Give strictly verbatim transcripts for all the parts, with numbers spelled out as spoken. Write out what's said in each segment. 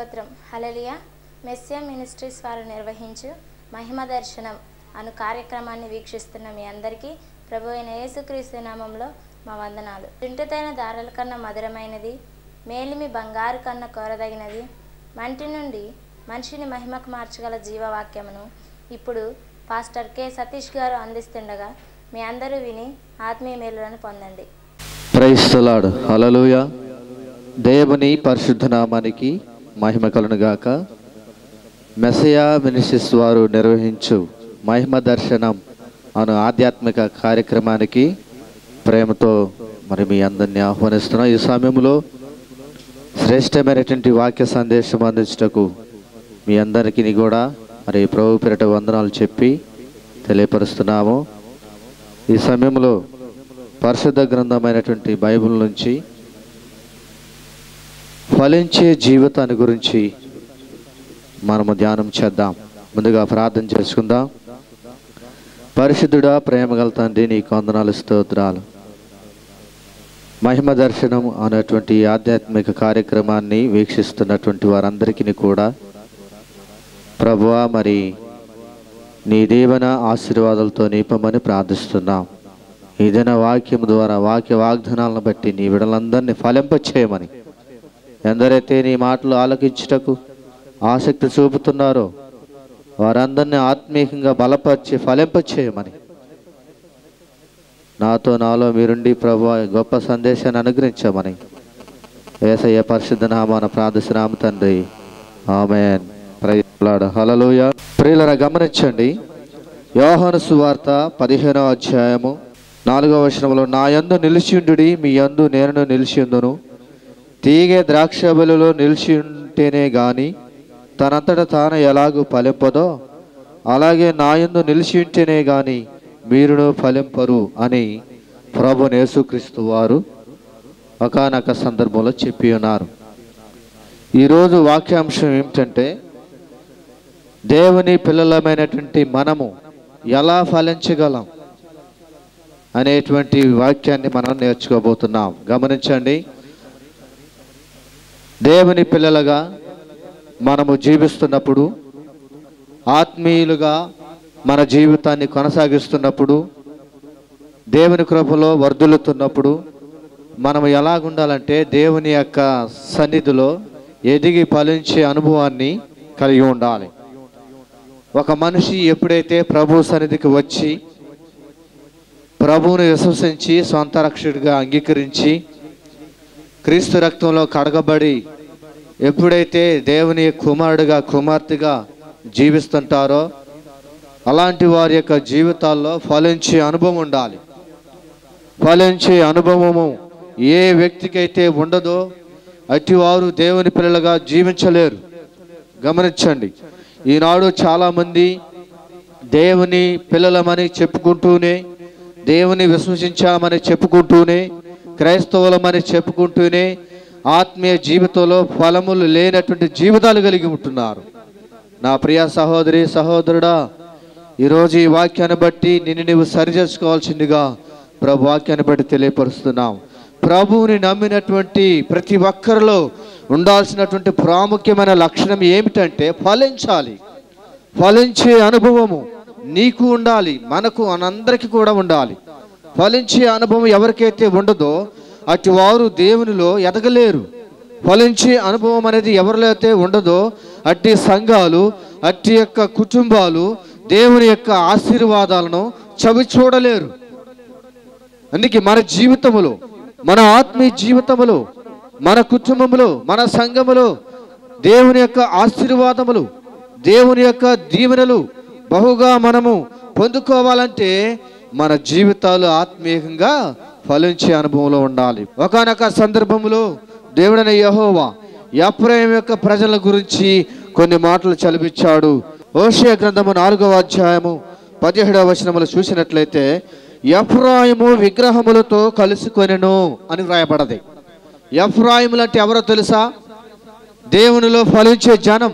స్తోత్రం. హల్లెలూయా. Messiah ministries వారు నిర్వహించు మహిమ దర్శనం అను కార్యక్రమాన్ని వీక్షిస్తున్న మీ అందరికీ ప్రభు అయిన యేసుక్రీస్తు నామంలో మా వందనాలు. తింటుతైన దారాల కన్నా మధురమైనది, మేలిమి బంగారు కన్నా కోరదగినది, మంటి నుండి మనిషిని మహిమకు మార్చగల జీవవాక్యమును ఇప్పుడు పాస్టర్ కె సతీష్ గారు అందిస్తుండగా మీ అందరూ విని ఆత్మీయ మేలులను పొందండి. Praise the lord. హల్లెలూయా. దేవుని పరిశుద్ధ నామానికి మహిమ కలుగును గాక. మెస్సియా మినిస్ట్రీస్ వారు నిర్వహించు మహిమ దర్శనం అను ఆధ్యాత్మిక కార్యక్రమానికి ప్రేమతో మరి మీ అందరినీ ఆహ్వానిస్తున్నాం. ఈ సమయంలో శ్రేష్టమైనటువంటి వాక్య సందేశం అందించుటకు మీ అందరికీ కూడా మరి ప్రభు పేరిట వందనాలు చెప్పి తెలియపరుస్తున్నాము. ఈ సమయంలో పరిశుద్ధ గ్రంథమైనటువంటి బైబిల్ నుంచి ఫలించే జీవితాన్ని గురించి మనము ధ్యానం చేద్దాం. ముందుగా ప్రార్థన చేసుకుందాం. పరిశుద్ధుడా, ప్రేమగల తండ్రి, నీకు వందనాలు, స్తోత్రాలు. మహిమ దర్శనం అనేటువంటి ఆధ్యాత్మిక కార్యక్రమాన్ని వీక్షిస్తున్నటువంటి వారందరికీ కూడా ప్రభువా మరి నీ దీవెన ఆశీర్వాదాలతో నింపమని ప్రార్థిస్తున్నాం. ఏదైనా వాక్యం ద్వారా వాక్య వాగ్దానాలను బట్టి నీ విడలందరినీ ఫలింపచేయమని, ఎందరైతే నీ మాటలు ఆలకించుటకు ఆసక్తి చూపుతున్నారో వారందరినీ ఆత్మీయంగా బలపరిచి ఫలింపచేయమని, నాతో నాలో మీరుండి ప్రభువా గొప్ప సందేశాన్ని అనుగ్రహించమని యేసయ్య పరిశుద్ధ నామాన ప్రార్థిస్తున్నాము తండ్రి. Amen. Praise the lord. Hallelujah. ప్రియులారా, గమనించండి. యోహాను సువార్త పదిహేనవ అధ్యాయము నాలుగవ వచనంలో, నా యందు నిలిచియుండుడి, మీ యందు నేను నిలిచియుందును. తీగె ద్రాక్ష బలిలో నిలిచి ఉంటేనే గాని తనంతట తాను ఎలాగూ ఫలింపదో అలాగే నా యందు నిలిచి ఉంటేనే గాని మీరును ఫలింపరు అని ప్రభు యేసుక్రీస్తు వారు ఒకానొక సందర్భంలో చెప్పి ఉన్నారు. ఈరోజు వాక్యాంశం ఏమిటంటే, దేవుని పిల్లలమైనటువంటి మనము ఎలా ఫలించగలం అనేటువంటి వాక్యాన్ని మనం నేర్చుకోబోతున్నాం. గమనించండి. దేవుని పిల్లలుగా మనము జీవిస్తున్నప్పుడు, ఆత్మీయులుగా మన జీవితాన్ని కొనసాగిస్తున్నప్పుడు, దేవుని కృపలో వర్ధిల్లుతున్నప్పుడు మనము ఎలాగుండాలంటే దేవుని యొక్క సన్నిధిలో ఎదిగి ఫలించే అనుభవాన్ని కలిగి ఉండాలి. ఒక మనిషి ఎప్పుడైతే ప్రభు సన్నిధికి వచ్చి ప్రభువును విశ్వసించి సొంత రక్షకుడిగా అంగీకరించి క్రీస్తు రక్తంలో కడగబడి ఎప్పుడైతే దేవుని కుమారుడిగా కుమార్తెగా జీవిస్తుంటారో అలాంటి వారి యొక్క జీవితాల్లో ఫలించే అనుభవం ఉండాలి. ఫలించే అనుభవము ఏ వ్యక్తికైతే ఉండదో అటివారు దేవుని పిల్లలుగా జీవించలేరు. గమనించండి. ఈనాడు చాలామంది దేవుని పిల్లలమని చెప్పుకుంటూనే, దేవుని విశ్వసించామని చెప్పుకుంటూనే, క్రైస్తవులమని చెప్పుకుంటూనే ఆత్మీయ జీవితంలో ఫలములు లేనటువంటి జీవితాలు కలిగి ఉంటున్నారు. నా ప్రియ సహోదరి సహోదరుడా, ఈరోజు ఈ వాక్యాన్ని బట్టి నిన్ను నీవు సరి చేసుకోవాల్సిందిగా ప్రభు వాక్యాన్ని బట్టి తెలియపరుస్తున్నాం. ప్రభువుని నమ్మినటువంటి ప్రతి ఒక్కరిలో ఉండాల్సినటువంటి ప్రాముఖ్యమైన లక్షణం ఏమిటంటే ఫలించాలి. ఫలించే అనుభవము నీకు ఉండాలి, మనకు మనందరికీ కూడా ఉండాలి. ఫలించే అనుభవం ఎవరికైతే ఉండదో అటు వారు దేవునిలో ఎదగలేరు. ఫలించే అనుభవం అనేది ఎవరిలో అయితే ఉండదో అట్టి సంఘాలు, అట్టి యొక్క కుటుంబాలు దేవుని యొక్క ఆశీర్వాదాలను చవి చూడలేరు. అందుకే మన జీవితములో, మన ఆత్మీయ జీవితములో, మన కుటుంబములో, మన సంఘములో దేవుని యొక్క ఆశీర్వాదములు, దేవుని యొక్క దీవెనలు బహుగా మనము పొందుకోవాలంటే మన జీవితాలు ఆత్మీయంగా ఫలించే అనుభవంలో ఉండాలి. ఒకానొక సందర్భంలో దేవుడైన యెహోవా ఎఫ్రాయిము యొక్క ప్రజల గురించి కొన్ని మాటలు చలిపించాడు. హోషేయ గ్రంథము నాలుగవ అధ్యాయము పదిహేడవ వచనములు చూసినట్లయితే, ఎఫ్రాయిము విగ్రహములతో కలుసుకొనెను అని వ్రాయబడది. ఎఫ్రాయిములు అంటే ఎవరో తెలుసా? దేవునిలో ఫలించే జనం,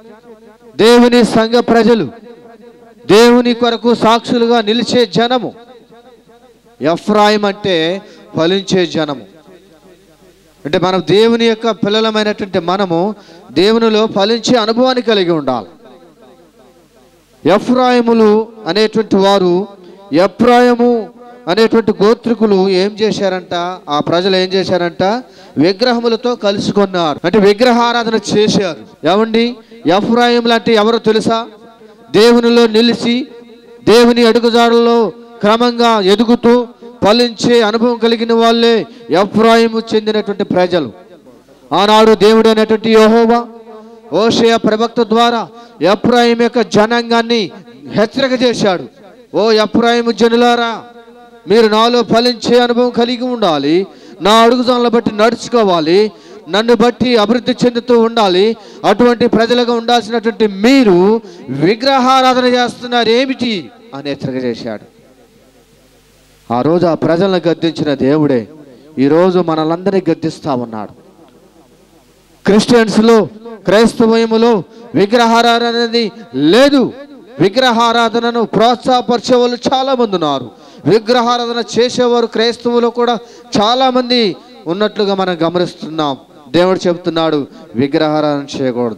దేవుని సంఘ ప్రజలు, దేవుని కొరకు సాక్షులుగా నిలిచే జనము. ఎఫ్రాయిం అంటే ఫలించే జనము. అంటే మనం దేవుని యొక్క పిల్లలమైనటువంటి మనము దేవునిలో ఫలించే అనుభవాన్ని కలిగి ఉండాలి. ఎఫ్రాయిములు అనేటువంటి వారు, ఎఫ్రాయిము అనేటువంటి గోత్రికులు ఏం చేశారంట, ఆ ప్రజలు ఏం చేశారంట, విగ్రహములతో కలుసుకున్నారు. అంటే విగ్రహారాధన చేశారు. ఏమండి, ఎఫ్రాయిములు అంటే ఎవరో తెలుసా? దేవునిలో నిలిచి దేవుని అడుగుజాడల్లో క్రమంగా ఎదుగుతూ ఫలించే అనుభవం కలిగిన వాళ్ళే ఎఫ్రాయిము చెందినటువంటి ప్రజలు. ఆనాడు దేవుడు అనేటువంటి యెహోవా హోషేయ ప్రవక్త ద్వారా ఎఫ్రాయిము యొక్క జనాంగాన్ని హెచ్చరిక చేశాడు. ఓ ఎఫ్రాయిము జనులారా, మీరు నాలో ఫలించే అనుభవం కలిగి ఉండాలి, నా అడుగుజాడలను బట్టి నడుచుకోవాలి, నన్ను బట్టి అభివృద్ధి చెందుతూ ఉండాలి. అటువంటి ప్రజలుగా ఉండాల్సినటువంటి మీరు విగ్రహారాధన చేస్తున్నారు ఏమిటి అని హెచ్చరిక చేశాడు. ఆ రోజు ఆ ప్రజలను గద్దించిన దేవుడే ఈరోజు మనలందరినీ గద్దిస్తా ఉన్నాడు. క్రిస్టియన్స్లో, క్రైస్తవములో విగ్రహారాధన అనేది లేదు. విగ్రహారాధనను ప్రోత్సాహపరిచే వాళ్ళు చాలా మంది ఉన్నారు. విగ్రహారాధన చేసేవారు క్రైస్తవులు కూడా చాలా మంది ఉన్నట్లుగా మనం గమనిస్తున్నాం. దేవుడు చెబుతున్నాడు విగ్రహారాధన చేయకూడదు.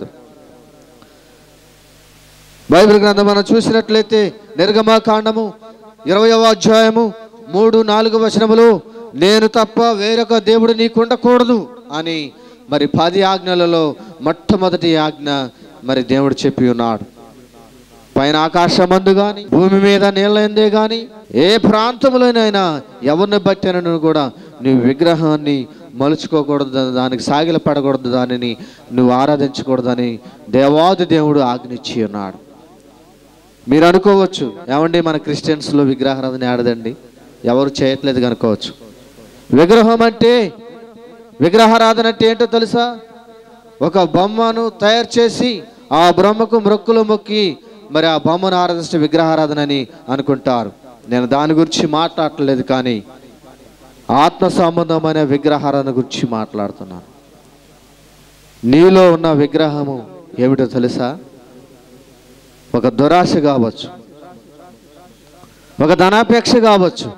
బైబిల్ గ్రంథం మనం చూసినట్లయితే నిర్గమకాండము ఇరవయవ అధ్యాయము మూడు నాలుగు వచనములు, నేను తప్ప వేరొక దేవుడు నీకు ఉండకూడదు అని మరి పది ఆజ్ఞలలో మొట్టమొదటి ఆజ్ఞ మరి దేవుడు చెప్పి ఉన్నాడు. పైన ఆకాశమందు కానీ భూమి మీద నీళ్ళ ఎందే కానీ ఏ ప్రాంతంలోనైనా ఎవరిని బట్టినను కూడా నువ్వు విగ్రహాన్ని మలుచుకోకూడదు, దానికి సాగిల పడకూడదు, దానిని నువ్వు ఆరాధించకూడదని దేవాది దేవుడు ఆజ్ఞించి ఉన్నాడు. మీరు అనుకోవచ్చు, ఏమండి మన క్రిస్టియన్స్లో విగ్రహారాధన ఆడదండి, ఎవరు చేయట్లేదు కనుకోవచ్చు. విగ్రహం అంటే, విగ్రహారాధన అంటే ఏంటో తెలుసా? ఒక బొమ్మను తయారు చేసి ఆ బ్రహ్మకు మొక్కులు మొక్కి మరి ఆ బొమ్మను ఆరాధిస్తే విగ్రహారాధన అని అనుకుంటారు. నేను దాని గురించి మాట్లాడలేదు, కానీ ఆత్మ సంబంధమైన విగ్రహారాధన గురించి మాట్లాడుతున్నాను. నీలో ఉన్న విగ్రహము ఏమిటో తెలుసా? ఒక దురాశ కావచ్చు, ఒక ధనాపేక్ష కావచ్చు.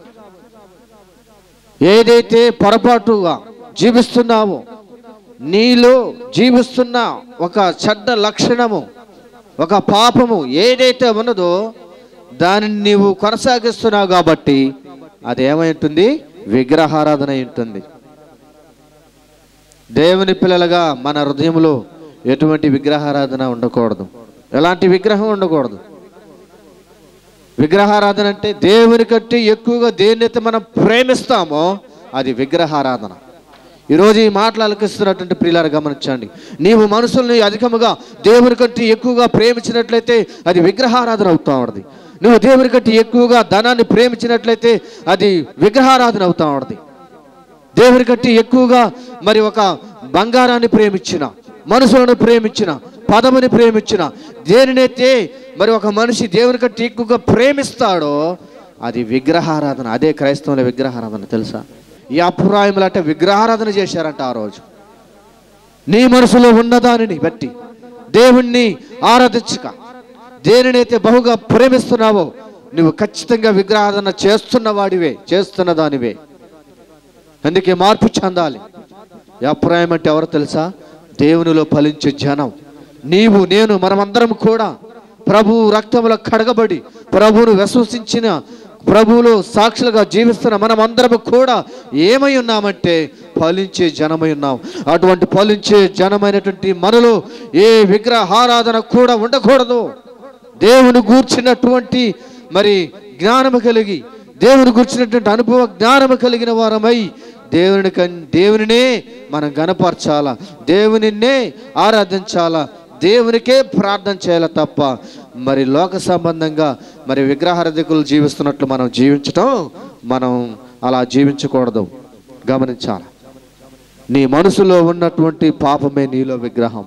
ఏదైతే పొరపాటుగా జీవిస్తున్నావో, నీలో జీవిస్తున్న ఒక చెడ్డ లక్షణము, ఒక పాపము ఏదైతే ఉన్నదో దానిని నీవు కొనసాగిస్తున్నావు కాబట్టి అది ఏమై ఉంటుంది? విగ్రహారాధన అయి ఉంటుంది. దేవుని పిల్లలుగా మన హృదయంలో ఎటువంటి విగ్రహారాధన ఉండకూడదు, ఎలాంటి విగ్రహం ఉండకూడదు. విగ్రహారాధన అంటే దేవుని కంటే ఎక్కువగా దేన్నైతే మనం ప్రేమిస్తామో అది విగ్రహారాధన. ఈరోజు ఈ మాటలు ఆలకిస్తున్నటువంటి ప్రియులారా గమనించండి, నీవు మనుషుల్ని అధికముగా దేవుని కంటే ఎక్కువగా ప్రేమించినట్లయితే అది విగ్రహారాధన అవుతా ఉన్నది. నువ్వు దేవుని కంటే ఎక్కువగా ధనాన్ని ప్రేమించినట్లయితే అది విగ్రహారాధన అవుతా ఉన్నది. దేవుని కంటే ఎక్కువగా మరి ఒక బంగారాన్ని ప్రేమించిన, మనుషులను ప్రేమించిన, పదవిని ప్రేమించిన, దేనినైతే మరి ఒక మనిషి దేవుని కంటే ఎక్కువగా ప్రేమిస్తాడో అది విగ్రహారాధన. అదే క్రైస్తవుల విగ్రహారాధన. తెలుసా? ఈ ఎఫ్రాయిములు అంటే విగ్రహారాధన చేశారంట ఆ రోజు. నీ మనసులో ఉన్నదానిని బట్టి దేవుణ్ణి ఆరాధించక, దేనినైతే బహుగా ప్రేమిస్తున్నావో నువ్వు ఖచ్చితంగా విగ్రహారాధన చేస్తున్న వాడివే, చేస్తున్న దానివే. అందుకే మార్పు చెందాలి. ఎఫ్రాయిము అంటే ఎవరో తెలుసా? దేవునిలో ఫలించే జనం. నీవు, నేను, మనమందరం కూడా ప్రభువు రక్తములో కడగబడి ప్రభువును విశ్వసించిన, ప్రభువులో సాక్షులుగా జీవిస్తున్న మనమందరం కూడా ఏమై ఉన్నామంటే ఫలించే జనమై ఉన్నాం. అటువంటి ఫలించే జనమైనటువంటి మనలో ఏ విగ్రహారాధన కూడా ఉండకూడదు. దేవుని గూర్చినటువంటి మరి జ్ఞానము కలిగి, దేవుని గూర్చినటువంటి అనుభవ జ్ఞానము కలిగిన వారమై దేవుని దేవునినే మనం గణపరచాలా, దేవునినే ఆరాధించాలా, దేవునికే ప్రార్థన చేయాలి తప్ప మరి లోక సంబంధంగా మరి విగ్రహారాధికులు జీవిస్తున్నట్లు మనం జీవించటం, మనం అలా జీవించకూడదు. గమనించాలి. నీ మనసులో ఉన్నటువంటి పాపమే నీలో విగ్రహం.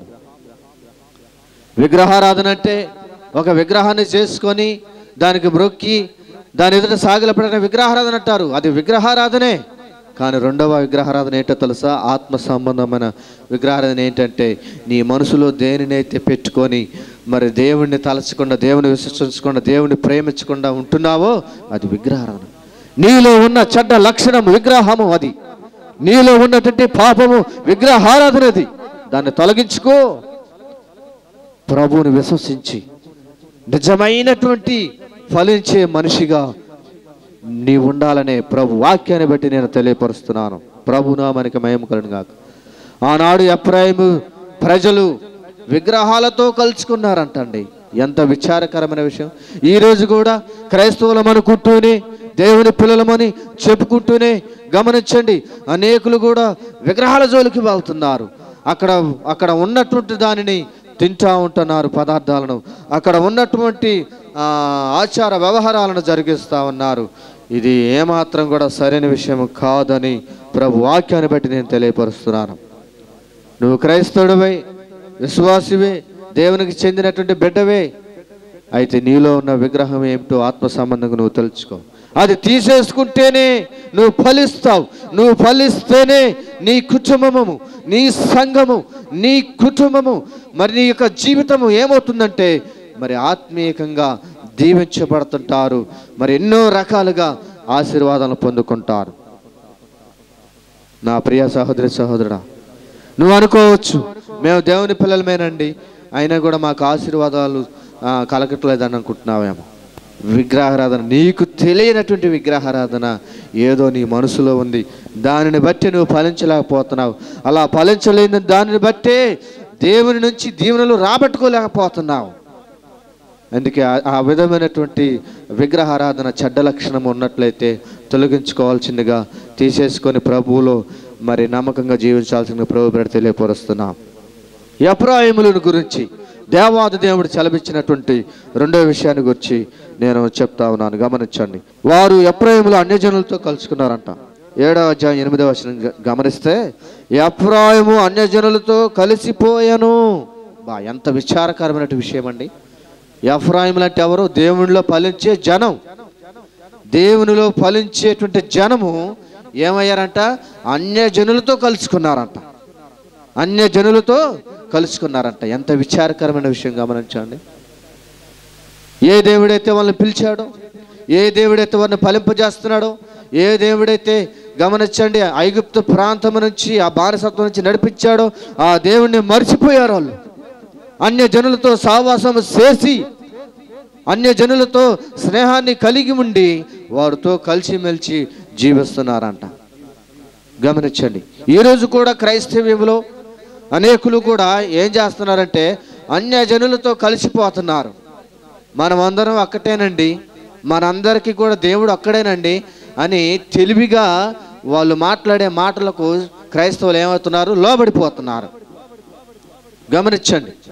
విగ్రహారాధన అంటే ఒక విగ్రహాన్ని చేసుకొని దానికి మ్రొక్కి దాని ఎదుట సాగిలపడిన విగ్రహారాధన అంటారు. అది విగ్రహారాధనే. కానీ రెండవ విగ్రహారాధన ఏంటో తెలుసా? ఆత్మ సంబంధమైన విగ్రహారాధన ఏంటంటే నీ మనసులో దేనినైతే పెట్టుకొని మరి దేవుణ్ణి తలచకుండా, దేవుని విశ్వసించకుండా, దేవుని ప్రేమించకుండా ఉంటున్నావో అది విగ్రహారాధన. నీలో ఉన్న చెడ్డ లక్షణం విగ్రహము. అది నీలో ఉన్నటువంటి పాపము విగ్రహారాధనది, దాన్ని తొలగించుకో. ప్రభువుని విశ్వసించి నిజమైనటువంటి ఫలించే మనిషిగా నీ ఉండాలనే ప్రభు వాక్యాన్ని బట్టి నేను తెలియపరుస్తున్నాను. ప్రభు నామానికి మహిమ కలుగును గాక. ఆనాడు ఎఫ్రాయిము ప్రజలు విగ్రహాలతో కలుసుకున్నారంటండి. ఎంత విచారకరమైన విషయం. ఈరోజు కూడా క్రైస్తవులం అనుకుంటూనే, దేవుని పిల్లలమని చెప్పుకుంటూనే గమనించండి, అనేకులు కూడా విగ్రహాల జోలికి వెళ్తున్నారు. అక్కడ అక్కడ ఉన్నటువంటి దానిని తింటూ ఉంటున్నారు, పదార్థాలను. అక్కడ ఉన్నటువంటి ఆచార వ్యవహారాలను జరిగిస్తూ ఉన్నారు. ఇది ఏమాత్రం కూడా సరైన విషయం కాదని ప్రభు వాక్యాన్ని బట్టి నేను తెలియపరుస్తున్నాను. నువ్వు క్రైస్తవుడివై, విశ్వాసివే, దేవునికి చెందినటువంటి బిడ్డవే అయితే నీలో ఉన్న విగ్రహం ఏమిటో ఆత్మ సంబంధంగా నువ్వు తెలుసుకో. అది తీసేసుకుంటేనే నువ్వు ఫలిస్తావు. నువ్వు ఫలిస్తేనే నీ కుటుంబము, నీ సంఘము, నీ కుటుంబము, మరి నీ యొక్క జీవితము ఏమవుతుందంటే మరి ఆత్మీయంగా దీవించబడుతుంటారు. మరి ఎన్నో రకాలుగా ఆశీర్వాదాలను పొందుకుంటారు. నా ప్రియ సహోదరి సహోదరుడా, నువ్వు అనుకోవచ్చు, మేము దేవుని పిల్లలమేనండి, అయినా కూడా మాకు ఆశీర్వాదాలు కలగట్లేదని అనుకుంటున్నావేమో. విగ్రహారాధన, నీకు తెలియనటువంటి విగ్రహారాధన ఏదో నీ మనసులో ఉంది. దానిని బట్టి నువ్వు ఫలించలేకపోతున్నావు. అలా ఫలించలేని దానిని బట్టే దేవుని నుంచి దీవెనలు రాబట్టుకోలేకపోతున్నావు. అందుకే ఆ విధమైనటువంటి విగ్రహారాధన చెడ్డ లక్షణం ఉన్నట్లయితే తొలగించుకోవాల్సిందిగా తీసేసుకొని ప్రభువులో మరి నమ్మకంగా జీవించాల్సిందిగా ప్రభు పేరు తెలియపరుస్తున్నాం. ఎఫ్రాయిములను గురించి దేవాది దేవుడు సెలవిచ్చినటువంటి రెండో విషయాన్ని గురించి నేను చెప్తా ఉన్నాను, గమనించండి. వారు ఎఫ్రాయిములు అన్యజనులతో కలుసుకున్నారంట. ఏడవ అధ్యాయం ఎనిమిదవ వచనం గమనిస్తే, ఎఫ్రాయిము అన్యజనులతో కలిసిపోయాను. బా, ఎంత విచారకరమైన విషయం అండి. ఎఫ్రాయిములు అంటే ఎవరు? దేవునిలో ఫలించే జనం. దేవునిలో ఫలించేటువంటి జనము ఏమయ్యారంట? అన్యజనులతో కలుసుకున్నారంట. అన్యజనులతో కలుసుకున్నారంట. ఎంత విచారకరమైన విషయం గమనించండి. ఏ దేవుడైతే వాళ్ళని పిలిచాడో, ఏ దేవుడైతే వారిని ఫలింపజేస్తున్నాడో, ఏ దేవుడైతే గమనించండి ఐగుప్తు ప్రాంతం నుంచి, ఆ బానిసత్వం నుంచి నడిపించాడో, ఆ దేవుడిని మర్చిపోయారు వాళ్ళు. అన్యజనులతో సావాసం చేసి, అన్యజనులతో స్నేహాన్ని కలిగి ఉండి వారితో కలిసిమెలిసి జీవిస్తున్నారంట. గమనించండి, ఈరోజు కూడా క్రైస్తవ్యంలో అనేకులు కూడా ఏం చేస్తున్నారంటే అన్యజనులతో కలిసిపోతున్నారు. మనమందరం ఒక్కటేనండి, మనందరికీ కూడా దేవుడు ఒక్కడేనండి అని తెలివిగా వాళ్ళు మాట్లాడే మాటలకు క్రైస్తవులు ఏమవుతున్నారు? లోబడిపోతున్నారు. గమనించండి,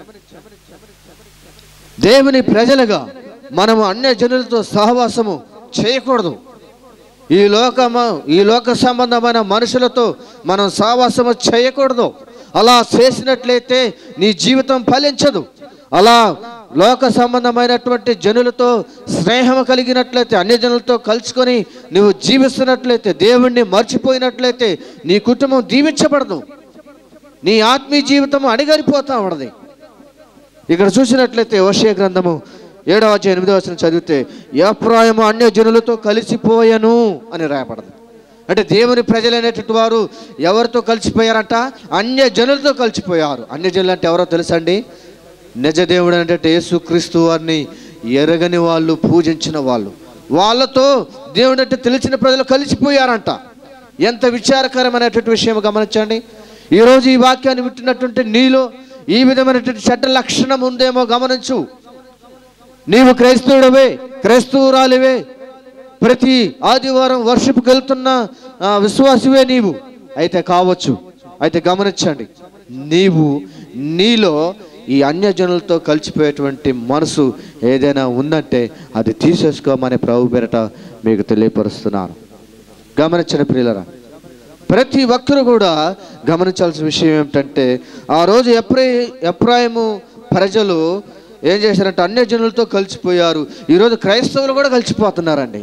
దేవుని ప్రజలుగా మనము అన్యజనులతో సహవాసము చేయకూడదు. ఈ లోకము ఈ లోక సంబంధమైన మనుషులతో మనం సహవాసము చేయకూడదు. అలా చేసినట్లయితే నీ జీవితం ఫలించదు. అలా లోక సంబంధమైనటువంటి జనులతో స్నేహం కలిగినట్లయితే, అన్యజనులతో కలుసుకొని నువ్వు జీవిస్తున్నట్లయితే, దేవుణ్ణి మర్చిపోయినట్లయితే నీ కుటుంబం దీవించబడదు. నీ ఆత్మీయ జీవితం అణిగారిపోతా ఉన్నది. ఇక్కడ చూసినట్లయితే హోషేయ గ్రంథము ఏడవ అధ్యాయం ఎనిమిదవ వచనం చదివితే, ఎఫ్రాయిము అన్యజనులతో కలిసిపోయాను అని రాయబడింది. అంటే దేవుని ప్రజలైనటువంటి వారు ఎవరితో కలిసిపోయారంట? అన్యజనులతో కలిసిపోయారు. అన్యజనులు అంటే ఎవరో తెలుసండి? నిజ దేవుడు అంటే యేసుక్రీస్తు వారిని ఎరగని వాళ్ళు, పూజించిన వాళ్ళు. వాళ్ళతో దేవుడు అంటే తెలిసిన ప్రజలు కలిసిపోయారంట. ఎంత విచారకరమైనటువంటి విషయం గమనించండి. ఈరోజు ఈ వాక్యాన్ని వింటున్నటువంటి నీలో ఈ విధమైనటువంటి చెడ్డ లక్షణం ఉందేమో గమనించు. నీవు క్రైస్తవుడవే, క్రైస్తవురాలివే, ప్రతి ఆదివారం వర్షిప్కి వెళ్తున్న విశ్వాసివే నీవు అయితే కావచ్చు. అయితే గమనించండి, నీవు నీలో ఈ అన్యజనులతో కలిసిపోయేటువంటి మనసు ఏదైనా ఉందంటే అది తీసేసుకోమని ప్రభు పేరట మీకు తెలియపరుస్తున్నాను. గమనించండి ప్రియులరా, ప్రతి ఒక్కరు కూడా గమనించాల్సిన విషయం ఏమిటంటే, ఆ రోజు ఎఫ్రాయి ఎఫ్రాయిము ప్రజలు ఏం చేశారంటే అన్యజనులతో కలిసిపోయారు. ఈరోజు క్రైస్తవులు కూడా కలిసిపోతున్నారండి.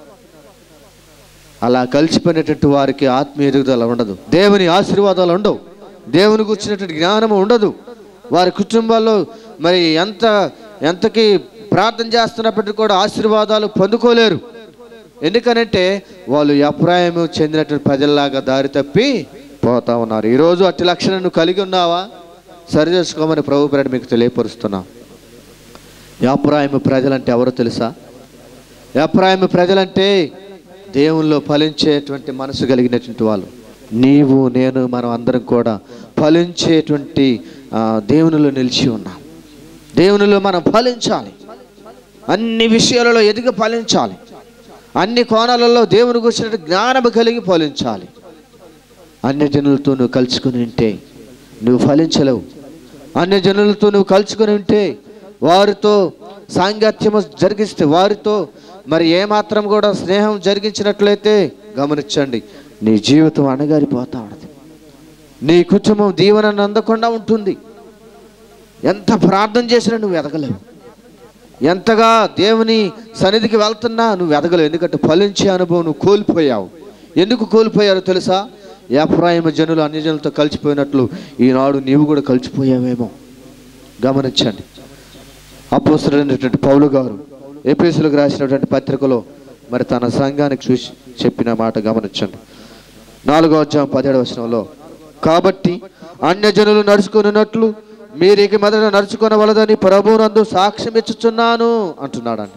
అలా కలిసిపోయినటువంటి వారికి ఆత్మీయ ఎదుగుదల ఉండదు, దేవుని ఆశీర్వాదాలు ఉండవు, దేవుని కూర్చున్నటువంటి జ్ఞానము ఉండదు. వారి కుటుంబాల్లో మరి ఎంత ఎంతకి ప్రార్థన చేస్తున్నప్పటికీ కూడా ఆశీర్వాదాలు పొందుకోలేరు. ఎందుకనంటే వాళ్ళు ఎఫ్రాయిము చెందినటువంటి ప్రజల్లాగా దారి తప్పి పోతా ఉన్నారు. ఈరోజు అట్టి లక్షణం నువ్వు కలిగి ఉన్నావా? సరి చేసుకోమని ప్రభు పేరిట మీకు తెలియపరుస్తున్నా. ఎఫ్రాయిము ప్రజలంటే ఎవరో తెలుసా? ఎఫ్రాయిము ప్రజలంటే దేవునిలో ఫలించేటువంటి మనసు కలిగినటువంటి వాళ్ళు. నీవు నేను మనం అందరం కూడా ఫలించేటువంటి దేవునిలో నిలిచి ఉన్నాం. దేవునిలో మనం ఫలించాలి, అన్ని విషయాలలో ఎదిగి ఫలించాలి, అన్ని కోణాలలో దేవుని గురించిన జ్ఞానం కలిగి ఫలించాలి. అన్య జనులతో నువ్వు కలుసుకుని ఉంటే నువ్వు ఫలించలేవు. అన్య జనులతో నువ్వు కలుసుకుని ఉంటే, వారితో సాంగత్యము జరిగిస్తే, వారితో మరి ఏమాత్రం కూడా స్నేహం జరిగించినట్లయితే గమనించండి, నీ జీవితం అణగారిపోతా ఉన్నది. నీ కుటుంబం దీవెనను అందకుండా ఉంటుంది. ఎంత ప్రార్థన చేసినా నువ్వు ఎదగలేవు. ఎంతగా దేవుని సన్నిధికి వెళ్తున్నా నువ్వు ఎదగలేవు. ఎందుకంటే ఫలించే అనుభవం నువ్వు కోల్పోయావు. ఎందుకు కోల్పోయారో తెలుసా? ఎఫ్రాయిము జనులు అన్య జనులతో కలిసిపోయినట్లు ఈనాడు నీవు కూడా కలిసిపోయావేమో. గమనించండి. అపోస్తలుడైనటువంటి పౌలు గారు ఎఫెసీయులకు రాసినటువంటి పత్రికలో మరి తన సంఘానికి చూసి చెప్పిన మాట గమనించండి. నాలుగో అధ్యాయం పదిహేడవ వచనంలో, కాబట్టి అన్య జనులు నడుచుకున్నట్లు మీరు ఇక మొదట నడుచుకొనవలదని ప్రభువునందు సాక్ష్యం ఇచ్చుచున్నాను అంటున్నాడండి.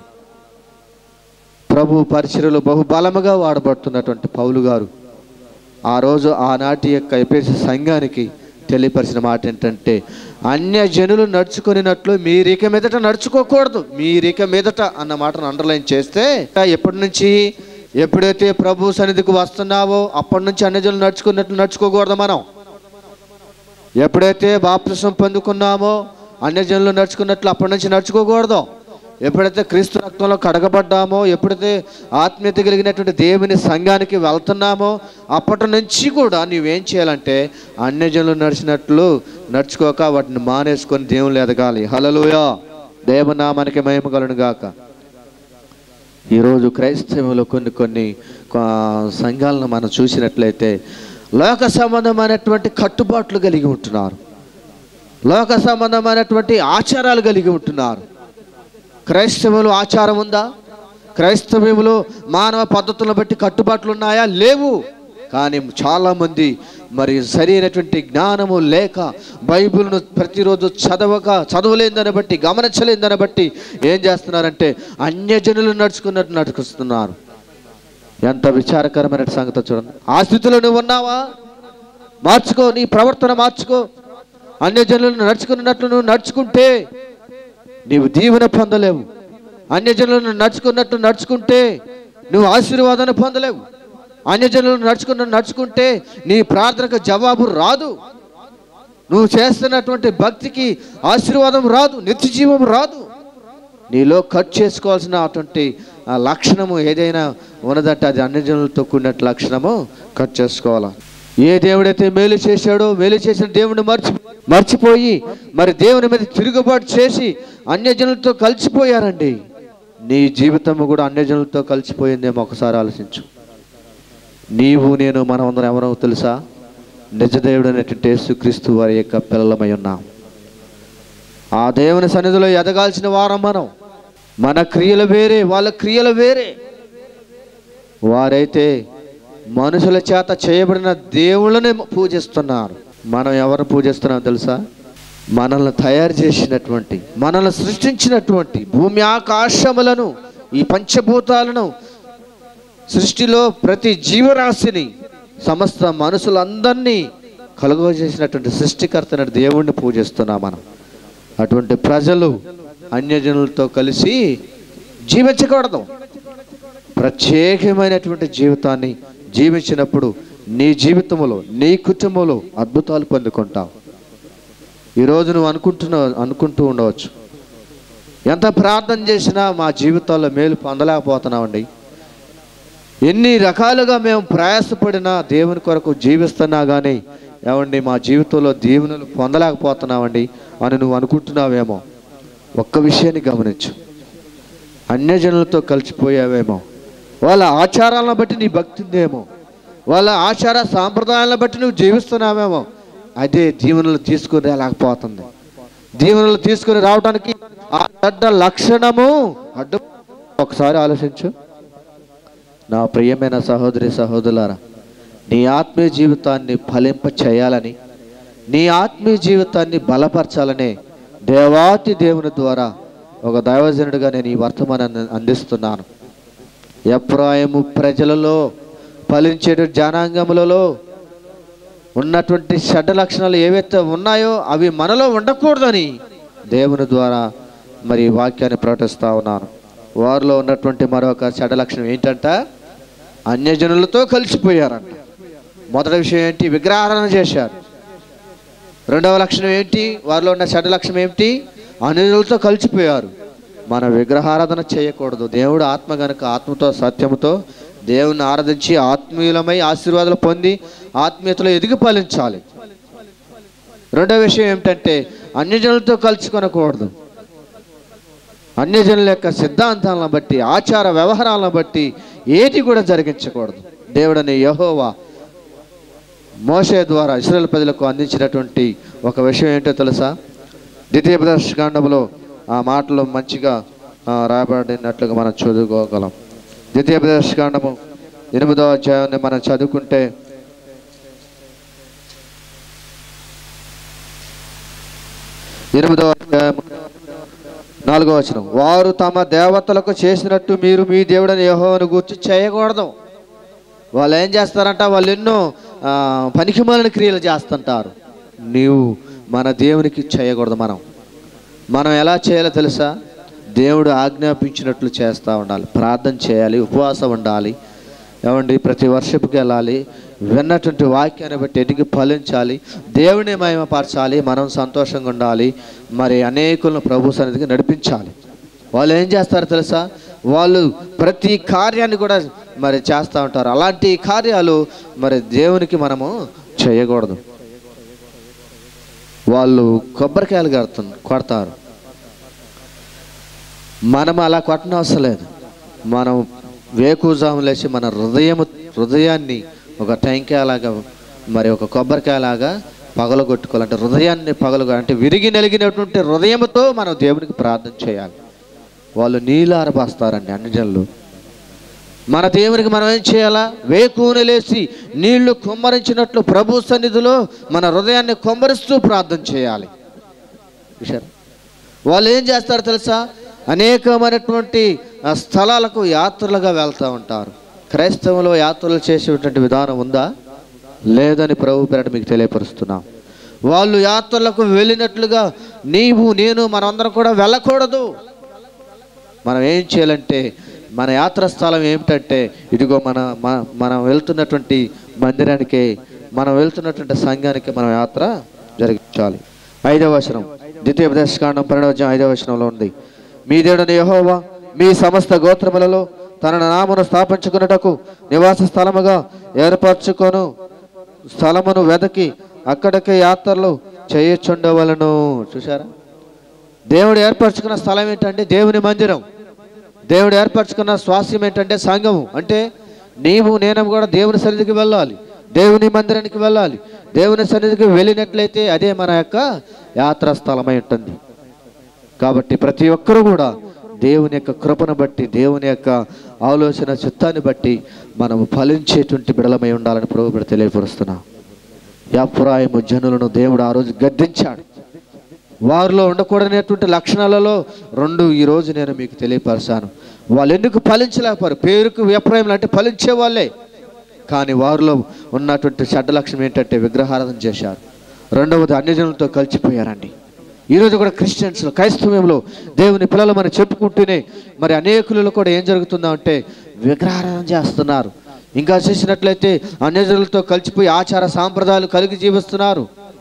ప్రభు పరిచర్యలో బహుబలముగా వాడబడుతున్నటువంటి పౌలు గారు ఆ రోజు ఆనాటి యొక్క ఎఫెసీ సంఘానికి తెలియపరిచిన మాట ఏంటంటే, అన్య జనులు నడుచుకున్నట్లు మీరిక మీదట నడుచుకోకూడదు. మీరిక మీదట అన్న మాటను అండర్లైన్ చేస్తే, ఎప్పటి నుంచి ఎప్పుడైతే ప్రభు సన్నిధికి వస్తున్నావో అప్పటి నుంచి అన్య జనులు నడుచుకున్నట్లు నడుచుకోకూడదు. మనం ఎప్పుడైతే బాప్తిసం పొందుకున్నామో అన్య జనులు నడుచుకున్నట్లు అప్పటి నుంచి నడుచుకోకూడదు. ఎప్పుడైతే క్రీస్తు రక్తంలో కడగబడ్డామో, ఎప్పుడైతే ఆత్మీయత కలిగినటువంటి దేవుని సంఘానికి వెళ్తున్నామో అప్పటి నుంచి కూడా నువ్వేం చేయాలంటే అన్య జనులు నడిచినట్లు నడుచుకోక వాటిని మానేసుకొని దేవుళ్ళు ఎదగాలి. హల్లెలూయా, దేవనామానికి మహిమ కలుగును గాక. ఈరోజు క్రైస్తవంలో కొన్ని కొన్ని సంఘాలను మనం చూసినట్లయితే లోక సంబంధమైనటువంటి కట్టుబాట్లు కలిగి ఉంటున్నారు, లోక సంబంధమైనటువంటి ఆచారాలు కలిగి ఉంటున్నారు. క్రైస్తవులు ఆచారం ఉందా? క్రైస్తవ్యంలో మానవ పద్ధతులను బట్టి కట్టుబాట్లు ఉన్నాయా? లేవు. కానీ చాలామంది మరి సరైనటువంటి జ్ఞానము లేక బైబిల్ను ప్రతిరోజు చదవక చదవలేదని బట్టి గమనించలేదని బట్టి ఏం చేస్తున్నారంటే అన్యజనులు నడుచుకున్నట్టు నడుచుకుస్తున్నారు. ఎంత విచారకరమైన సంగతి చూడండి. ఆ స్థితిలో నువ్వు ఉన్నావా? మార్చుకో, నీ ప్రవర్తన మార్చుకో. అన్యజనులను నడుచుకున్నట్లు నువ్వు నడుచుకుంటే నీవు దీవెన పొందలేవు. అన్యజనులను నడుచుకున్నట్టు నడుచుకుంటే నువ్వు ఆశీర్వాదాన్ని పొందలేవు. అన్యజనులను నడుచుకున్నట్టు నడుచుకుంటే నీ ప్రార్థనకు జవాబు రాదు. నువ్వు చేస్తున్నటువంటి భక్తికి ఆశీర్వాదం రాదు, నిత్య జీవం రాదు. నీలో కట్ చేసుకోవాల్సిన అటువంటి లక్షణము ఏదైనా ఉన్నదంటే అది అన్యజనులతో కూడినట్టు లక్షణము కట్ చేసుకోవాలా. ఏ దేవుడైతే మేలు చేశాడో మేలు చేసిన దేవుడిని మర్చి మర్చిపోయి మరి దేవుని మీద తిరుగుబాటు చేసి అన్యజనులతో కలిసిపోయారండి. నీ జీవితము కూడా అన్యజనులతో కలిసిపోయిందేమో ఒకసారి ఆలోచించు. నీవు నేను మనం అందరం ఎవరో తెలుసా? నిజదేవుడు అనేటువంటి యేసుక్రీస్తు వారి యొక్క పిల్లలమై ఉన్నాం. ఆ దేవుని సన్నిధిలో ఎదగాల్సిన వారం మనం. మన క్రియలు వేరే, వాళ్ళ క్రియలు వేరే. వారైతే మనుషుల చేత చేయబడిన దేవుళ్ళని పూజిస్తున్నారు. మనం ఎవరు పూజిస్తున్నాం తెలుసా? మనల్ని తయారు చేసినటువంటి, మనల్ని సృష్టించినటువంటి భూమి ఆకాశములను, ఈ పంచభూతాలను, సృష్టిలో ప్రతి జీవరాశిని, సమస్త మనుషులందరినీ కలుగజేసినటువంటి సృష్టికర్త దేవుణ్ణి పూజిస్తున్నాం మనం. అటువంటి ప్రజలు అన్యజనులతో కలిసి జీవించకూడదు. ప్రత్యేకమైనటువంటి జీవితాన్ని జీవించినప్పుడు నీ జీవితంలో, నీ కుటుంబంలో అద్భుతాలు పొందుకుంటావు. ఈరోజు నువ్వు అనుకుంటున్నావు అనుకుంటూ ఉండవచ్చు, ఎంత ప్రార్థన చేసినా మా జీవితాల్లో మేలు పొందలేకపోతున్నామండి. ఎన్ని రకాలుగా మేము ప్రయాసపడినా దేవుని కొరకు జీవిస్తున్నా కానీ ఏమండి మా జీవితంలో దీవెనలు పొందలేకపోతున్నామండి అని నువ్వు అనుకుంటున్నావేమో. ఒక్క విషయాన్ని గమనించు, అన్యజనులతో కలిసిపోయావేమో. వాళ్ళ ఆచారాలను బట్టి నీ భక్తి ఉందేమో, వాళ్ళ ఆచార సాంప్రదాయాలను బట్టి నువ్వు జీవిస్తున్నావేమో. అదే దీవెనలు తీసుకుని రాలేకపోతుంది. దీవెనలు తీసుకుని రావడానికి ఆ చెడ్డ లక్షణము అడ్డు. ఒకసారి ఆలోచించు. నా ప్రియమైన సహోదరి సహోదరులారా, నీ ఆత్మీయ జీవితాన్ని ఫలింప చేయాలని, నీ ఆత్మీయ జీవితాన్ని బలపరచాలనే దేవాతి దేవుని ద్వారా ఒక దైవజనుడిగా నేను ఈ వర్తమానాన్ని అందిస్తున్నాను. ఎఫ్రాయిము ప్రజలలో ఫలించే జనాంగములలో ఉన్నటువంటి షడ్ లక్షణాలు ఏవైతే ఉన్నాయో అవి మనలో ఉండకూడదని దేవుని ద్వారా మరి వాక్యాన్ని ప్రకటిస్తూ ఉన్నాను. వారిలో ఉన్నటువంటి మరొక షడ్ లక్షణం ఏంటంట? అన్యజనులతో కలిసిపోయారంట. మొదటి విషయం ఏంటి? విగ్రహారాధన చేశారు. రెండవ లక్షణం ఏంటి? వారిలో ఉన్న షడ్ లక్షణం ఏంటి? అన్యజనులతో కలిసిపోయారు. మన విగ్రహారాధన చేయకూడదు. దేవుడు ఆత్మ గనుక ఆత్మతో సత్యముతో దేవుని ఆరాధించి ఆత్మీయులమై ఆశీర్వాదాలు పొంది ఆత్మీయతలో ఎదిగి ఫలించాలి. రెండవ విషయం ఏమిటంటే అన్యజనులతో కలుసుకొనకూడదు. అన్యజనుల యొక్క సిద్ధాంతాలను బట్టి, ఆచార వ్యవహారాలను బట్టి ఏది కూడా జరిగించకూడదు. దేవుడని యెహోవా మోషే ద్వారా ఇశ్రాయేలు ప్రజలకు అందించినటువంటి ఒక విషయం ఏంటో తెలుసా? ద్వితీయోపదేశకాండములో ఆ మాటలు మంచిగా రాయబడినట్లుగా మనం చదువుకోగలం. ద్వితీయోపదేశకాండము ఎనిమిదో అధ్యాయాన్ని మనం చదువుకుంటే ఎనిమిదో అధ్యాయం నాలుగో వచనం, వారు తమ దేవతలకు చేసినట్టు మీరు మీ దేవుడని యెహోవాను గూర్చి చేయకూడదు. వాళ్ళు ఏం చేస్తారంట? వాళ్ళు ఎన్నో పనికిమాలిన క్రియలు చేస్తుంటారు. నీవు మన దేవునికి చేయకూడదు. మనం మనం ఎలా చేయాలో తెలుసా? దేవుడు ఆజ్ఞాపించినట్లు చేస్తూ ఉండాలి. ప్రార్థన చేయాలి, ఉపవాసం ఉండాలి. ఏమండి, ప్రతి వర్షపుకి వెళ్ళాలి, విన్నటువంటి వాక్యాన్ని బట్టి ఎదిగి ఫలించాలి, దేవుని మహిమపరచాలి, మనం సంతోషంగా ఉండాలి, మరి అనేకులను ప్రభు సన్నిధికి నడిపించాలి. వాళ్ళు ఏం చేస్తారో తెలుసా? వాళ్ళు ప్రతి కార్యాన్ని కూడా మరి చేస్తూ ఉంటారు. అలాంటి కార్యాలు మరి దేవునికి మనము చేయకూడదు. వాళ్ళు కొబ్బరికాయలు కడుతు కొడతారు. మనం అలా కొట్టనవసరం లేదు. మనం వేకుజాము లేచి మన హృదయము హృదయాన్ని ఒక టెంకాయలాగా మరి ఒక కొబ్బరికాయలాగా పగలగొట్టుకోవాలంటే హృదయాన్ని పగలగొ అంటే విరిగి నలిగినటువంటి హృదయంతో మనం దేవునికి ప్రార్థన చేయాలి. వాళ్ళు నీళ్ళు ఆరబాస్తారండి అన్ని జనులు. మన దేవునికి మనం ఏం చేయాలా? వేకుని లేచి నీళ్లు కుమ్మరించినట్లు ప్రభు సన్నిధిలో మన హృదయాన్ని కుమ్మరిస్తూ ప్రార్థన చేయాలి. వాళ్ళు ఏం చేస్తారు తెలుసా? అనేకమైనటువంటి స్థలాలకు యాత్రలుగా వెళ్తూ ఉంటారు. క్రైస్తవంలో యాత్రలు చేసేటువంటి విధానం ఉందా? లేదని ప్రభు పేరట మీకు తెలియపరుస్తున్నాం. వాళ్ళు యాత్రలకు వెళ్ళినట్లుగా నీవు నేను మనందరం కూడా వెళ్ళకూడదు. మనం ఏం చేయాలంటే మన యాత్ర స్థలం ఏమిటంటే ఇదిగో మన మనం వెళ్తున్నటువంటి మందిరానికి, మనం వెళ్తున్నటువంటి సంఘానికి మనం యాత్ర జరిగించాలి. ఐదవ వచనం ద్వితీయోపదేశకాండం పన్నెండవ అధ్యాయం ఐదవ వచనంలో ఉంది, మీ దేవుడైన యెహోవా మీ సమస్త గోత్రములలో తన నామమును స్థాపించుకున్నటకు నివాస స్థలముగా ఏర్పరచుకొను స్థలమును వెదకి అక్కడికి యాత్రలు చేయొచ్చుండవలను. చూసారా? దేవుడు ఏర్పరచుకున్న స్థలం ఏంటంటే దేవుని మందిరం. దేవుడు ఏర్పరచుకున్న స్వాస్థ్యం ఏంటంటే సంఘము. అంటే నీవు నేను కూడా దేవుని సన్నిధికి వెళ్ళాలి, దేవుని మందిరానికి వెళ్ళాలి. దేవుని సన్నిధికి వెళ్ళినట్లయితే అదే మన యొక్క యాత్రా స్థలమై ఉంటుంది. కాబట్టి ప్రతి ఒక్కరూ కూడా దేవుని యొక్క కృపను బట్టి, దేవుని యొక్క ఆలోచన చిత్తాన్ని బట్టి మనము ఫలించేటువంటి బిడలమై ఉండాలని ప్రభు బిడ్డ తెలియపరుస్తున్నాం. ఎఫ్రాయిము జనులను దేవుడు ఆ రోజు గద్దించాడు. వారిలో ఉండకూడనటువంటి లక్షణాలలో రెండు ఈరోజు నేను మీకు తెలియపరిచాను. వాళ్ళు ఎందుకు ఫలించలేకపోయారు? పేరుకు ఎఫ్రాయిములు అంటే ఫలించే వాళ్ళే, కానీ వారిలో ఉన్నటువంటి చెడ్డ లక్షణం ఏంటంటే విగ్రహారాధన చేశారు. రెండవది అన్యజనులతో కలిసిపోయారండి. ఈరోజు కూడా క్రిస్టియన్స్ క్రైస్తవ్యంలో దేవుని పిల్లలు మనం చెప్పుకుంటూనే మరి అనేకులలో కూడా ఏం జరుగుతుందో అంటే విగ్రహారాధన చేస్తున్నారు. ఇంకా చేసినట్లయితే అన్యజనులతో కలిసిపోయి ఆచార సాంప్రదాయాలు కలిగి జీవిస్తున్నారు.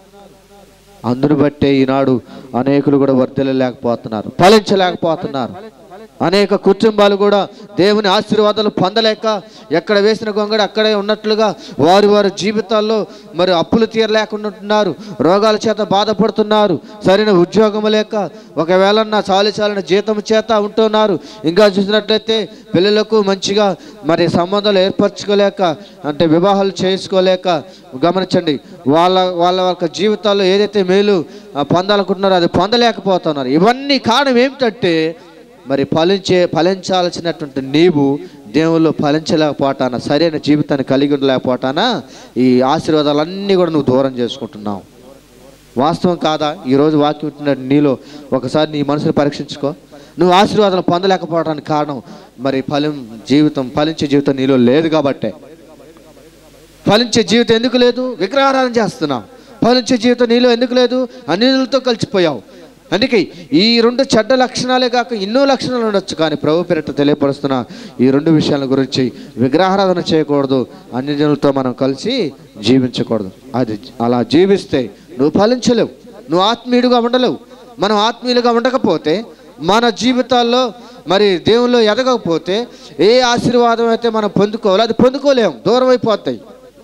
అందును బట్టే ఈనాడు అనేకులు కూడా వర్ధిల్లలేకపోతున్నారు, ఫలించలేకపోతున్నారు. అనేక కుటుంబాలు కూడా దేవుని ఆశీర్వాదాలు పొందలేక ఎక్కడ వేసిన గొంగడ అక్కడే ఉన్నట్లుగా వారి వారి జీవితాల్లో మరి అప్పులు తీరలేకుండా ఉంటున్నారు, రోగాల చేత బాధపడుతున్నారు, సరైన ఉద్యోగం లేక ఒకవేళ నా చాలి చాలిన జీతం చేత ఉంటున్నారు. ఇంకా చూసినట్లయితే పిల్లలకు మంచిగా మరి సంబంధాలు ఏర్పరచుకోలేక అంటే వివాహాలు చేసుకోలేక గమనించండి, వాళ్ళ వాళ్ళ యొక్క జీవితాల్లో ఏదైతే మేలు పొందాలనుకుంటున్నారో అది పొందలేకపోతున్నారు. ఇవన్నీ కారణం ఏమిటంటే మరి ఫలించే ఫలించాల్సినటువంటి నీవు దేవుళ్ళు ఫలించలేకపోతానా, సరైన జీవితాన్ని కలిగి ఉండలేకపోతానా ఈ ఆశీర్వాదాలన్నీ కూడా నువ్వు దూరం చేసుకుంటున్నావు. వాస్తవం కాదా? ఈరోజు వాక్యం ఉంటున్న నీలో ఒకసారి నీ మనసును పరీక్షించుకో. నువ్వు ఆశీర్వాదాలు పొందలేకపోవడానికి కారణం మరి ఫలం జీవితం ఫలించే జీవితం నీలో లేదు కాబట్టే. ఫలించే జీవితం ఎందుకు లేదు? విగ్రహారాధన చేస్తున్నావు. ఫలించే జీవితం నీలో ఎందుకు లేదు? అన్నిలతో కలిసిపోయావు. అందుకే ఈ రెండు చెడ్డ లక్షణాలే కాక ఎన్నో లక్షణాలు ఉండొచ్చు, కానీ ప్రభు పేరిట తెలియపరుస్తున్నా ఈ రెండు విషయాల గురించి. విగ్రహారాధన చేయకూడదు, అన్ని జనులతో మనం కలిసి జీవించకూడదు. అది అలా జీవిస్తే నువ్వు ఫలించలేవు, నువ్వు ఆత్మీయుడిగా ఉండలేవు. మనం ఆత్మీయులుగా ఉండకపోతే, మన జీవితాల్లో మరి దేవుల్లో ఎదగకపోతే ఏ ఆశీర్వాదం అయితే మనం పొందుకోవాలో అది పొందుకోలేము, దూరం అయిపోతాయి.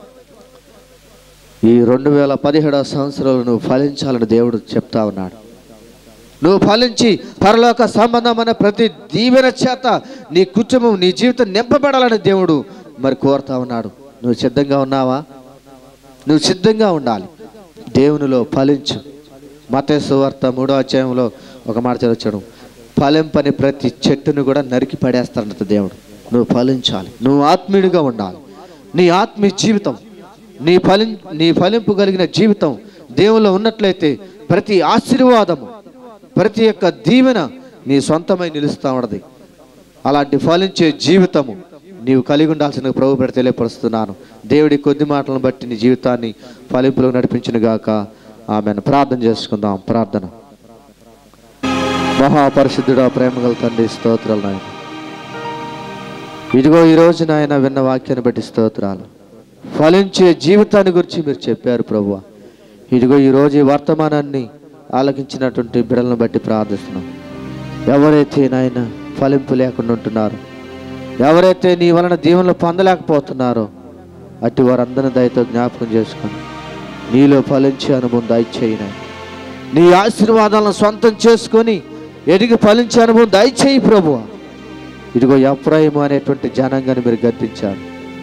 ఈ రెండు వేల పదిహేడవ సంవత్సరంలో నువ్వు ఫలించాలని దేవుడు చెప్తా ఉన్నాడు. నువ్వు ఫలించి పరలోక సంబంధమైన ప్రతి దీవెన చేత నీ కుటుంబం, నీ జీవితం నింపబడాలని దేవుడు మరి కోరుతా ఉన్నాడు. నువ్వు సిద్ధంగా ఉన్నావా? నువ్వు సిద్ధంగా ఉండాలి. దేవునిలో ఫలించు. మత్తయి సువార్త మూడో అధ్యాయంలో ఒక మాట చదివాడు, ఫలింపని ప్రతి చెట్టును కూడా నరికి పడేస్తాడంట దేవుడు. నువ్వు ఫలించాలి, నువ్వు ఆత్మీయుడిగా ఉండాలి. నీ ఆత్మీయ జీవితం, నీ ఫలి నీ ఫలింపు కలిగిన జీవితం దేవుల్లో ఉన్నట్లయితే ప్రతి ఆశీర్వాదము, ప్రతి ఒక్క దీవెన నీ సొంతమై నిలుస్తూ ఉన్నది. అలాంటి ఫలించే జీవితము నీవు కలిగి ఉండాల్సిన ప్రభు పేరిట తెలియపరుస్తున్నాను. దేవుడి కొద్ది మాటలను బట్టి నీ జీవితాన్ని ఫలింపులో నడిపించును గాక. ఆమెను ప్రార్థన చేసుకుందాం. ప్రార్థన. మహాపరిశుద్ధుడా, ప్రేమగల తండ్రి, స్తోత్రాలు నాయన. ఇదిగో ఈరోజు నాయన విన్న వాక్యాన్ని బట్టి స్తోత్రాలు. ఫలించే జీవితాన్ని గురించి మీరు చెప్పారు ప్రభువా. ఇదిగో ఈరోజు ఈ వర్తమానాన్ని ఆలకించినటువంటి బిడ్డలను బట్టి ప్రార్థిస్తున్నాం. ఎవరైతే నాయన ఫలింపు లేకుండా ఉంటున్నారో, ఎవరైతే నీ వలన దీవెనలు పొందలేకపోతున్నారో అట్టి వారందరిని దయతో జ్ఞాపకం చేసుకొని నీలో ఫలించే అనుభవం దయచేయి నాయన. నీ ఆశీర్వాదాలను సొంతం చేసుకొని ఎదిగి ఫలించే అనుభవం దయచేయి ప్రభువా. ఇదిగో ఎఫ్రాయిము అనేటువంటి జనాంగాన్ని మీరు గద్దించారు.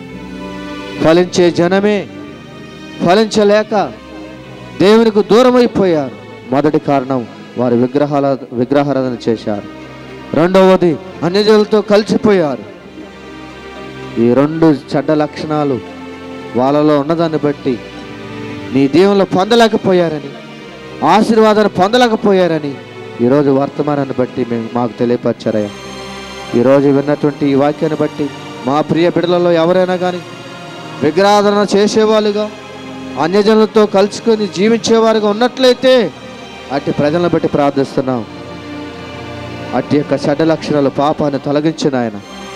ఫలించే జనమే ఫలించలేక దేవునికి దూరం అయిపోయారు. మొదటి కారణం వారు విగ్రహాల విగ్రహారాధన చేశారు. రెండవది అన్యజనులతో కలిసిపోయారు. ఈ రెండు చెడ్డ లక్షణాలు వాళ్ళలో ఉన్నదాన్ని బట్టి నీ దేవుళ్ళు పొందలేకపోయారని, ఆశీర్వాదాన్ని పొందలేకపోయారని ఈరోజు వర్తమానాన్ని బట్టి మేము మాకు తెలియపరిచారయ్యా. ఈరోజు విన్నటువంటి ఈ వాక్యాన్ని బట్టి మా ప్రియ బిడ్డలలో ఎవరైనా కానీ విగ్రహారాధన చేసేవాళ్ళుగా, అన్యజనులతో కలుసుకొని జీవించేవారుగా ఉన్నట్లయితే అట్టి ప్రజలను బట్టి ప్రార్థిస్తున్నాం. అట్టి యొక్క చెడ్డ లక్షణాలు, పాపాన్ని తొలగించిన ఆయన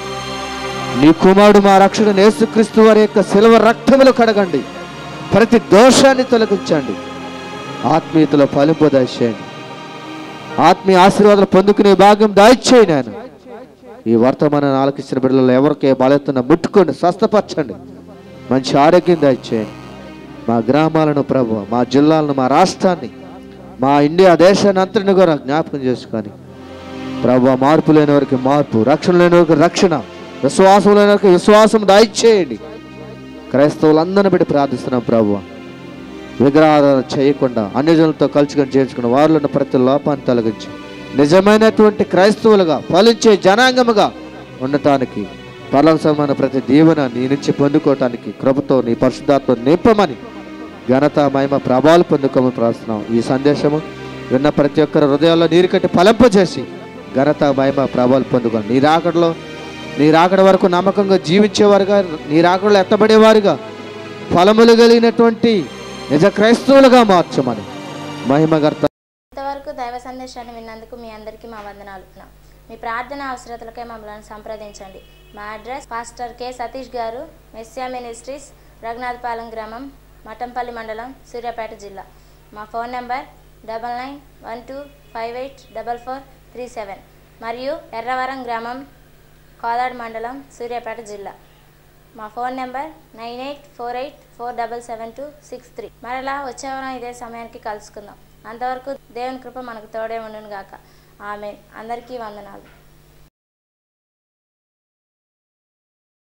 నీ కుమారుడు మా రక్షకుడు యేసుక్రీస్తు వారి యొక్క శిలువ రక్తములు కడగండి. ప్రతి దోషాన్ని తొలగించండి. ఆత్మీయతలో ఫలింపు దయచేయండి. ఆత్మీయ ఆశీర్వాదాలు పొందుకునే భాగ్యం దయచేయండి. ఆయన ఈ వర్తమానాన్ని ఆలకించిన బిడ్డలలో ఎవరికి బలెత్తున ముట్టుకోండి, స్వస్థపరచండి. మంచి ఆరోగ్యం దయచేయండి. మా గ్రామాలను ప్రభు, మా జిల్లాలను, మా రాష్ట్రాన్ని, మా ఇండియా దేశాన్ని అంతటిని కూడా జ్ఞాపకం చేసుకొని ప్రభు, మార్పు లేని వారికి మార్పు, రక్షణ లేని వారికి రక్షణ, విశ్వాసం లేని వారికి విశ్వాసం దయచేయండి. క్రైస్తవులందరిని బట్టి ప్రార్థిస్తున్నాం ప్రభు. విగ్రహారాధన చేయకుండా అన్యజనులతో కలుసుకొని చేర్చుకున్న వారిలో ఉన్న ప్రతి లోపాన్ని తొలగించి నిజమైనటువంటి క్రైస్తవులుగా ఫలించే జనాంగముగా ఉండటానికి, పరలోక సంబంధమైన ప్రతి దీవెన నీ నుంచి పొందుకోవటానికి కృపతో నీ పరిశుద్ధాత్మ నింపమని ఘనత, మహిమ, ప్రభావాలు పొందుకోమని ప్రార్థిస్తున్నాం. ఈ సందేశము విన్న ప్రతి ఒక్కరి హృదయాల్లో నీరు కట్టి ఫలింపజేసి ఘనత, మహిమ, ప్రభావాలు పొందుకోండి. నీ రాకడలో నీ రాకడ వరకు నమ్మకంగా జీవించేవారుగా, నీ రాకడలో ఎత్తబడేవారుగా, ఫలములు కలిగినటువంటి నిజ క్రైస్తవులుగా మార్చమని మహిమగర్త. ఇంతవరకు దైవ సందేశాన్ని విన్నందుకు మీ అందరికీ మా వందనాలు. మీ ప్రార్థన అవసరతలకే మమ్మల్ని సంప్రదించండి. మా అడ్రస్ పాస్టర్ కె సతీష్ గారు, మెస్సియా మినిస్ట్రీస్, రఘునాథపాలెం గ్రామం, మఠంపల్లి మండలం, సూర్యాపేట జిల్లా. మా phone number double nine one two five eight double four three seven మరియు ఎర్రవరం గ్రామం, కోదాడ మండలం, సూర్యాపేట జిల్లా. మా phone number nine eight four eight four double seven two six three. మరలా వచ్చేవారం ఇదే సమయానికి కలుసుకుందాం. అంతవరకు దేవుని కృప మనకు తోడే ఉండును గాక. ఆమేన్. అందరికీ వందనాలు.